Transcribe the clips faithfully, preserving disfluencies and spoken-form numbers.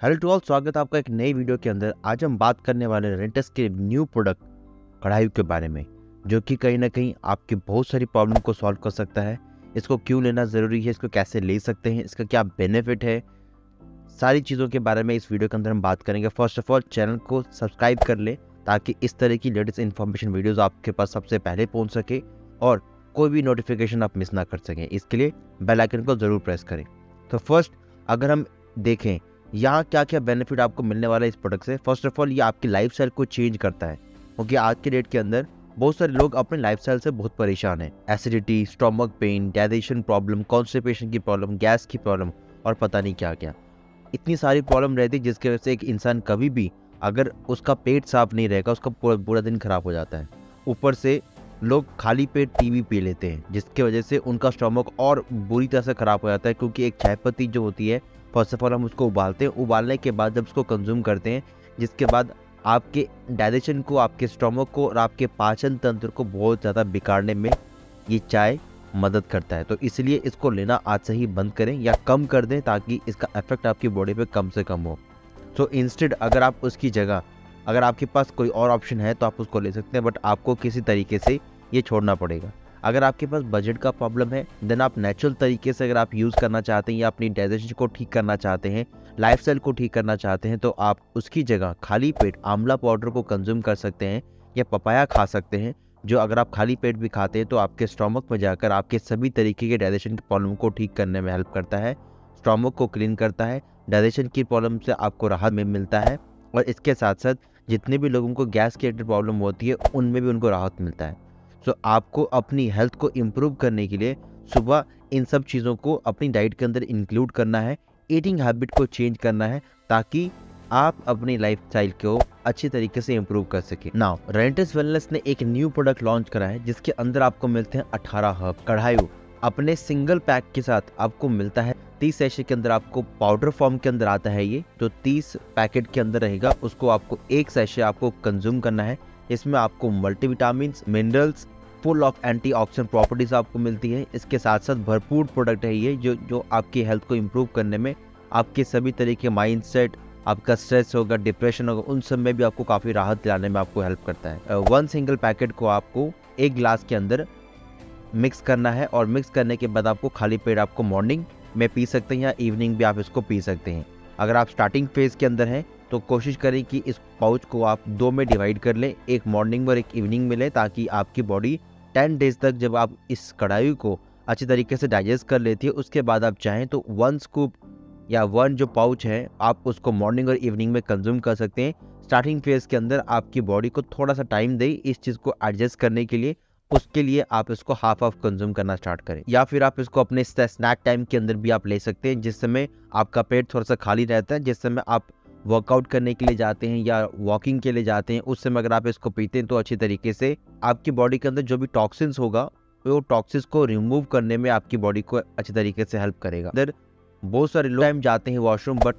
Hello to all, स्वागत है आपका एक नई वीडियो के अंदर। आज हम बात करने वाले हैं रेंटस के न्यू प्रोडक्ट कढ़ाई के बारे में, जो कि कहीं ना कहीं आपकी बहुत सारी प्रॉब्लम को सॉल्व कर सकता है। इसको क्यों लेना ज़रूरी है, इसको कैसे ले सकते हैं, इसका क्या बेनिफिट है, सारी चीज़ों के बारे में इस वीडियो के अंदर हम बात करेंगे। फर्स्ट ऑफ ऑल चैनल को सब्सक्राइब कर ले ताकि इस तरह की लेटेस्ट इन्फॉर्मेशन वीडियोज़ आपके पास सबसे पहले पहुँच सके और कोई भी नोटिफिकेशन आप मिस ना कर सकें। इसके लिए बेल आइकन को ज़रूर प्रेस करें। तो फर्स्ट अगर हम देखें यहाँ क्या क्या बेनिफिट आपको मिलने वाला है इस प्रोडक्ट से। फर्स्ट ऑफ ऑल ये आपकी लाइफस्टाइल को चेंज करता है, क्योंकि आज के डेट के अंदर बहुत सारे लोग अपने लाइफस्टाइल से बहुत परेशान हैं। Acidity, stomach pain, digestion problem, constipation की प्रॉब्लम, गैस की प्रॉब्लम और पता नहीं क्या क्या, इतनी सारी प्रॉब्लम रहती है जिसकी वजह से एक इंसान कभी भी अगर उसका पेट साफ नहीं रहेगा उसका पूरा पूरा दिन खराब हो जाता है। ऊपर से लोग खाली पेट टीवी पी लेते हैं जिसकी वजह से उनका स्टोमक और बुरी तरह से ख़राब हो जाता है, क्योंकि एक चाय पत्ती जो होती है फर्स्ट ऑफ ऑल हम उसको उबालते हैं, उबालने के बाद जब उसको कंज्यूम करते हैं जिसके बाद आपके डाइजेशन को, आपके स्टोमक को और आपके पाचन तंत्र को बहुत ज़्यादा बिगाड़ने में ये चाय मदद करता है। तो इसलिए इसको लेना आज से ही बंद करें या कम कर दें ताकि इसका इफेक्ट आपकी बॉडी पे कम से कम हो। तो इंस्टेड अगर आप उसकी जगह अगर आपके पास कोई और ऑप्शन है तो आप उसको ले सकते हैं, बट आपको किसी तरीके से ये छोड़ना पड़ेगा। अगर आपके पास बजट का प्रॉब्लम है देन आप नेचुरल तरीके से अगर आप यूज़ करना चाहते हैं या अपनी डाइजेशन को ठीक करना चाहते हैं, लाइफस्टाइल को ठीक करना चाहते हैं, तो आप उसकी जगह खाली पेट आंवला पाउडर को कंज्यूम कर सकते हैं या पपाया खा सकते हैं, जो अगर आप खाली पेट भी खाते हैं तो आपके स्टोमक में जाकर आपके सभी तरीके के डाइजेशन की प्रॉब्लम को ठीक करने में हेल्प करता है, स्टोमक को क्लीन करता है, डाइजेशन की प्रॉब्लम से आपको राहत में मिलता है और इसके साथ साथ जितने भी लोगों को गैस की रिलेटेड प्रॉब्लम होती है उनमें भी उनको राहत मिलता है। सो so, आपको अपनी हेल्थ को इम्प्रूव करने के लिए सुबह इन सब चीज़ों को अपनी डाइट के अंदर इंक्लूड करना है, ईटिंग हैबिट को चेंज करना है ताकि आप अपनी लाइफस्टाइल को अच्छी तरीके से इम्प्रूव कर सकें। नाउ रेंटस वेलनेस ने एक न्यू प्रोडक्ट लॉन्च करा है जिसके अंदर आपको मिलते हैं अठारह हर्ब कढ़ायु। अपने सिंगल पैक के साथ आपको मिलता है तीस सैशे के अंदर, आपको पाउडर फॉर्म के अंदर आता है। ये जो तीस पैकेट के अंदर रहेगा उसको आपको एक सैशे आपको कंज्यूम करना है। इसमें आपको multivitamins, minerals, full of antioxidant properties आपको मिलती है। इसके साथ साथ भरपूर प्रोडक्ट है ये जो जो आपकी हेल्थ को इम्प्रूव करने में, आपके सभी तरह के माइंडसेट, आपका स्ट्रेस होगा, डिप्रेशन होगा, उन सब में भी आपको काफ़ी राहत दिलाने में आपको हेल्प करता है। वन सिंगल पैकेट को आपको एक गिलास के अंदर मिक्स करना है और मिक्स करने के बाद आपको खाली पेट आपको मॉर्निंग में पी सकते हैं या इवनिंग भी आप इसको पी सकते हैं। अगर आप स्टार्टिंग फेज़ के अंदर हैं तो कोशिश करें कि इस पाउच को आप दो में डिवाइड कर लें, एक मॉर्निंग में और एक इवनिंग में लें, ताकि आपकी बॉडी टेन डेज तक जब आप इस कढ़ाई को अच्छी तरीके से डाइजेस्ट कर लेती है उसके बाद आप चाहें तो वन स्कूप या वन जो पाउच है आप उसको मॉर्निंग और इवनिंग में कंज्यूम कर सकते हैं। स्टार्टिंग फेज़ के अंदर आपकी बॉडी को थोड़ा सा टाइम दें इस चीज़ को एडजस्ट करने के लिए, उसके लिए आप इसको हाफ हाफ कंज्यूम करना स्टार्ट करें। या फिर आप इसको अपने स्नैक टाइम के अंदर भी आप ले सकते हैं, जिस समय आपका पेट थोड़ा सा खाली रहता है, जिस समय आप वर्कआउट करने के लिए जाते हैं या वॉकिंग के लिए जाते हैं, उस समय अगर आप इसको पीते हैं तो अच्छी तरीके से आपकी बॉडी के अंदर जो भी टॉक्सिन्स होगा वो टॉक्सिन्स को रिमूव करने में आपकी बॉडी को अच्छी तरीके से हेल्प करेगा। इधर बहुत सारे लोग टाइम जाते हैं वॉशरूम, बट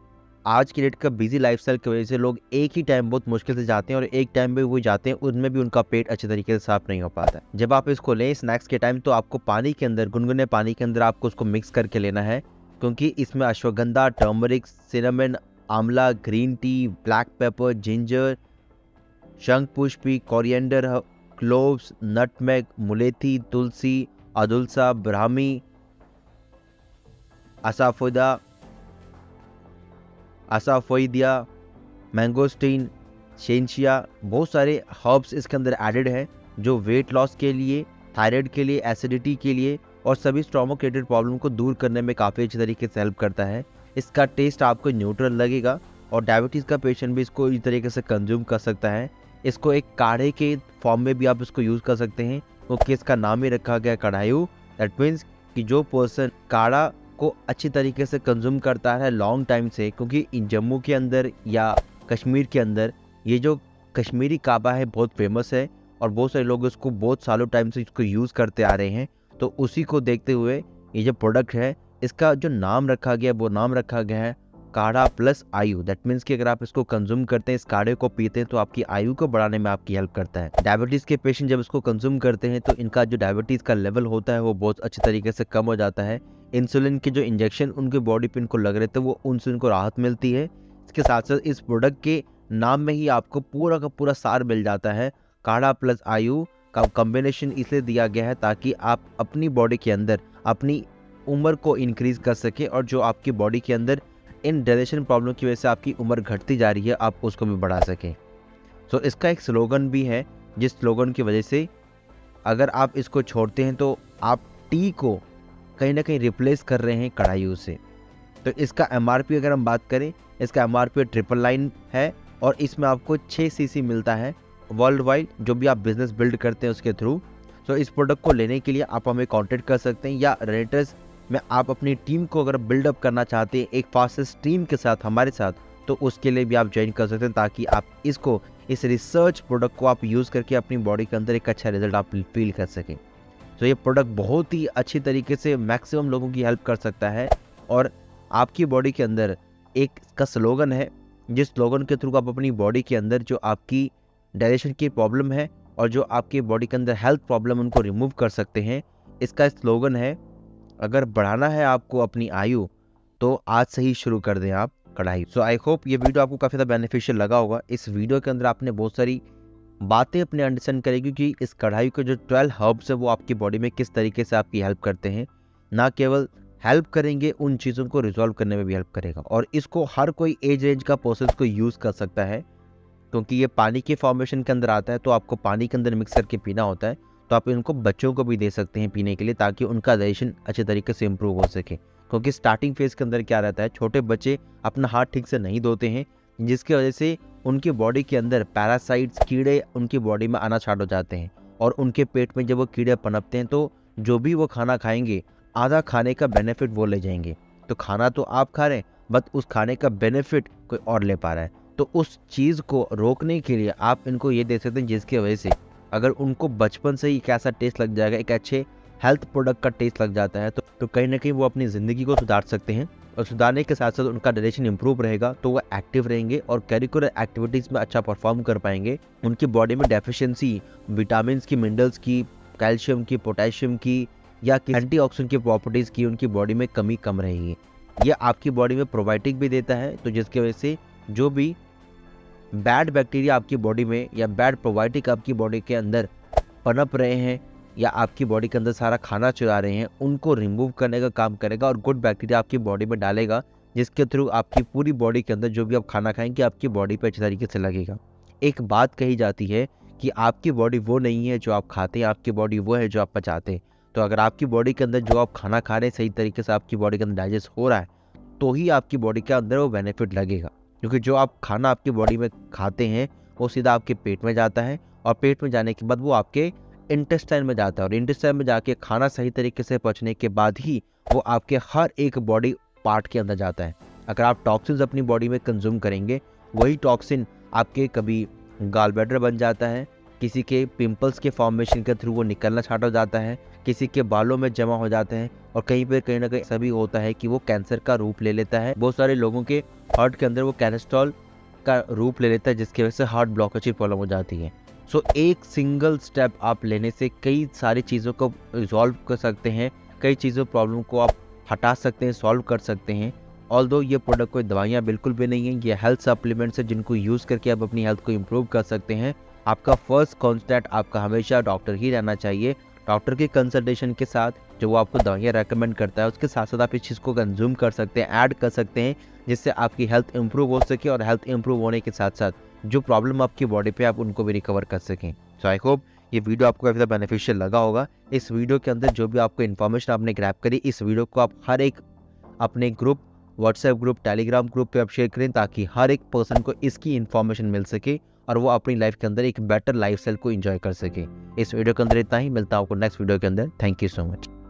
आज की डेट का बिजी लाइफस्टाइल की वजह से लोग एक ही टाइम बहुत मुश्किल से जाते हैं और एक टाइम में वो जाते हैं उनमें भी उनका पेट अच्छे तरीके से साफ नहीं हो पाता है। जब आप इसको लें स्नैक्स के टाइम तो आपको पानी के अंदर, गुनगुने पानी के अंदर आपको उसको मिक्स करके लेना है, क्योंकि इसमें ashwagandha, turmeric, cinnamon, amla, green tea, black pepper, ginger, शंखपुष्पी, कोरिएंडर, क्लोव्स, नटमेग, मुलेठी, तुलसी, अदुलसा, ब्राह्मी, असाफोदा असाफोइदिया, मैंगोस्टीन, शेंशिया, बहुत सारे हर्ब्स इसके अंदर एडेड हैं जो वेट लॉस के लिए, थायराइड के लिए, एसिडिटी के लिए और सभी स्टोमक रिलेटेड प्रॉब्लम को दूर करने में काफ़ी अच्छी तरीके से हेल्प करता है। इसका टेस्ट आपको न्यूट्रल लगेगा और डायबिटीज़ का पेशेंट भी इसको इस तरीके से कंज्यूम कर सकता है। इसको एक काढ़े के फॉर्म में भी आप इसको यूज़ कर सकते हैं, क्योंकि इसका नाम ही रखा गया कढ़ायु। दैट मीन्स कि जो पर्सन काढ़ा को अच्छी तरीके से कंज्यूम करता है लॉन्ग टाइम से, क्योंकि जम्मू के अंदर या कश्मीर के अंदर ये जो कश्मीरी काबा है बहुत फेमस है और बहुत सारे लोग इसको बहुत सालों टाइम से इसको यूज़ करते आ रहे हैं। तो उसी को देखते हुए ये जो प्रोडक्ट है इसका जो नाम रखा गया वो नाम रखा गया है काढ़ा प्लस आयु। दैट मीन्स कि अगर आप इसको कंज्यूम करते हैं, इस काढ़े को पीते हैं, तो आपकी आयु को बढ़ाने में आपकी हेल्प करता है। डायबिटीज़ के पेशेंट जब इसको कंज्यूम करते हैं तो इनका जो डायबिटीज़ का लेवल होता है वो बहुत अच्छे तरीके से कम हो जाता है। इंसुलिन के जो इंजेक्शन उनके बॉडी पे इनको लग रहे थे वो इंसुलिन को राहत मिलती है। इसके साथ साथ इस प्रोडक्ट के नाम में ही आपको पूरा का पूरा सार मिल जाता है। काढ़ा प्लस आयु का कॉम्बिनेशन इसलिए दिया गया है ताकि आप अपनी बॉडी के अंदर अपनी उम्र को इंक्रीज़ कर सकें और जो आपकी बॉडी के अंदर इन डाइजेशन प्रॉब्लम की वजह से आपकी उम्र घटती जा रही है आप उसको भी बढ़ा सकें। सो so, इसका एक स्लोगन भी है, जिस स्लोगन की वजह से अगर आप इसको छोड़ते हैं तो आप टी को कहीं ना कहीं रिप्लेस कर रहे हैं कढ़ाई से। तो इसका एमआरपी अगर हम बात करें, इसका एमआरपी ट्रिपल नाइन है और इसमें आपको छः सीसी मिलता है वर्ल्ड वाइड जो भी आप बिजनेस बिल्ड करते हैं उसके थ्रू। सो इस प्रोडक्ट को लेने के लिए आप हमें कांटेक्ट कर सकते हैं, या रेनेटेस में आप अपनी टीम को अगर बिल्डअप करना चाहते हैं एक फास्टेस्ट टीम के साथ हमारे साथ, तो उसके लिए भी आप ज्वाइन कर सकते हैं ताकि आप इसको इस रिसर्च प्रोडक्ट को आप यूज़ करके अपनी बॉडी के अंदर एक अच्छा रिजल्ट आप फील कर सकें। तो ये प्रोडक्ट बहुत ही अच्छी तरीके से मैक्सिमम लोगों की हेल्प कर सकता है और आपकी बॉडी के अंदर एक का स्लोगन है, जिस स्लोगन के थ्रू आप अपनी बॉडी के अंदर जो आपकी डाइजेशन की प्रॉब्लम है और जो आपकी बॉडी के अंदर हेल्थ प्रॉब्लम उनको रिमूव कर सकते हैं। इसका स्लोगन है, अगर बढ़ाना है आपको अपनी आयु तो आज से ही शुरू कर दें आप कढ़ाई। सो आई होप ये वीडियो आपको काफ़ी ज़्यादा बेनिफिशियल लगा होगा। इस वीडियो के अंदर आपने बहुत सारी बातें अपने अंडरस्टैंड करेगी कि इस कढ़ाई के जो ट्वेल्व हर्ब्स है वो आपकी बॉडी में किस तरीके से आपकी हेल्प करते हैं। ना केवल हेल्प करेंगे, उन चीज़ों को रिजॉल्व करने में भी हेल्प करेगा और इसको हर कोई एज रेंज का पर्सन को यूज़ कर सकता है, क्योंकि ये पानी के फॉर्मेशन के अंदर आता है तो आपको पानी के अंदर मिक्स करके पीना होता है। तो आप इनको बच्चों को भी दे सकते हैं पीने के लिए ताकि उनका डाइजेशन अच्छे तरीके से इम्प्रूव हो सके, क्योंकि स्टार्टिंग फेज़ के अंदर क्या रहता है, छोटे बच्चे अपना हाथ ठीक से नहीं धोते हैं, जिसकी वजह से उनकी बॉडी के अंदर पैरासाइट्स कीड़े उनकी बॉडी में आना स्टार्ट हो जाते हैं और उनके पेट में जब वो कीड़े पनपते हैं तो जो भी वो खाना खाएंगे आधा खाने का बेनिफिट वो ले जाएंगे। तो खाना तो आप खा रहे हैं बट उस खाने का बेनिफिट कोई और ले पा रहा है। तो उस चीज़ को रोकने के लिए आप इनको ये दे सकते हैं, जिसकी वजह से अगर उनको बचपन से ही एक ऐसा टेस्ट लग जाएगा, एक अच्छे हेल्थ प्रोडक्ट का टेस्ट लग जाता है, तो, तो कहीं ना कहीं वो अपनी ज़िंदगी को सुधार सकते हैं और सुधारने के साथ साथ उनका डाइजेशन इंप्रूव रहेगा तो वो एक्टिव रहेंगे और करिकुलर एक्टिविटीज़ में अच्छा परफॉर्म कर पाएंगे। उनकी बॉडी में डेफिशिएंसी विटामिन की, मिनरल्स की, कैल्शियम की, पोटेशियम की या एंटीऑक्सीडेंट की प्रॉपर्टीज़ की उनकी बॉडी में कमी कम रहेगी। ये आपकी बॉडी में प्रोबायोटिक भी देता है, तो जिसकी वजह से जो भी बैड बैक्टीरिया आपकी बॉडी में या बैड प्रोबायोटिक आपकी बॉडी के अंदर पनप रहे हैं या आपकी बॉडी के अंदर सारा खाना चुरा रहे हैं, उनको रिमूव करने का काम करेगा और गुड बैक्टीरिया आपकी बॉडी में डालेगा, जिसके थ्रू आपकी पूरी बॉडी के अंदर जो भी आप खाना खाएंगे आपकी बॉडी पे अच्छे तरीके से लगेगा। एक बात कही जाती है कि आपकी बॉडी वो नहीं है जो आप खाते हैं, आपकी बॉडी वो है जो आप पचाते हैं। तो अगर आपकी बॉडी के अंदर जो आप खाना खा रहे हैं सही तरीके से आपकी बॉडी के अंदर डाइजेस्ट हो रहा है तो ही आपकी बॉडी के अंदर वो बेनिफिट लगेगा, क्योंकि जो आप खाना आपकी बॉडी में खाते हैं वो सीधा आपके पेट में जाता है और पेट में जाने के बाद वो आपके इंटेस्टाइन में जाता है और इंटेस्टाइन में जाके खाना सही तरीके से पचने के बाद ही वो आपके हर एक बॉडी पार्ट के अंदर जाता है। अगर आप टॉक्सिन्स अपनी बॉडी में कंज्यूम करेंगे, वही टॉक्सिन आपके कभी गाल ब्लैडर बन जाता है, किसी के पिंपल्स के फॉर्मेशन के थ्रू वो निकलना स्टार्ट हो जाता है, किसी के बालों में जमा हो जाते हैं और कहीं पर कहीं ना कहीं ऐसा भी होता है कि वो कैंसर का रूप ले लेता है। बहुत सारे लोगों के हार्ट के अंदर वो कैलेस्ट्रॉल का रूप ले लेता है, जिसकी वजह से हार्ट ब्लॉकेज की प्रॉब्लम हो जाती है। सो so, एक सिंगल स्टेप आप लेने से कई सारी चीज़ों को रिजॉल्व कर सकते हैं, कई चीज़ों प्रॉब्लम को आप हटा सकते हैं, सॉल्व कर सकते हैं। ऑल्दो ये प्रोडक्ट कोई दवाइयाँ बिल्कुल भी नहीं है, ये हेल्थ सप्लीमेंट्स है जिनको यूज़ करके आप अपनी हेल्थ को इम्प्रूव कर सकते हैं। आपका फर्स्ट कॉन्टैक्ट आपका हमेशा डॉक्टर ही रहना चाहिए। डॉक्टर के कंसल्टेशन के साथ जो वो आपको दवाइयाँ रेकमेंड करता है उसके साथ साथ आप इस चीज़ को कंज्यूम कर सकते हैं, ऐड कर सकते हैं, जिससे आपकी हेल्थ इंप्रूव हो सके और हेल्थ इंप्रूव होने के साथ साथ जो प्रॉब्लम आपकी बॉडी पे आप उनको भी रिकवर कर सकें। सो आई होप ये वीडियो आपको काफ़ी ज़्यादा बेनिफिशियल लगा होगा। इस वीडियो के अंदर जो भी आपको इन्फॉर्मेशन आपने ग्रैब करी, इस वीडियो को आप हर एक अपने group, WhatsApp group, Telegram group पे आप शेयर करें ताकि हर एक पर्सन को इसकी इन्फॉर्मेशन मिल सके और वो अपनी लाइफ के अंदर एक बेटर लाइफ स्टाइल को एंजॉय कर सके। इस वीडियो के अंदर इतना ही, मिलता हूँ आपको नेक्स्ट वीडियो के अंदर। Thank you so much.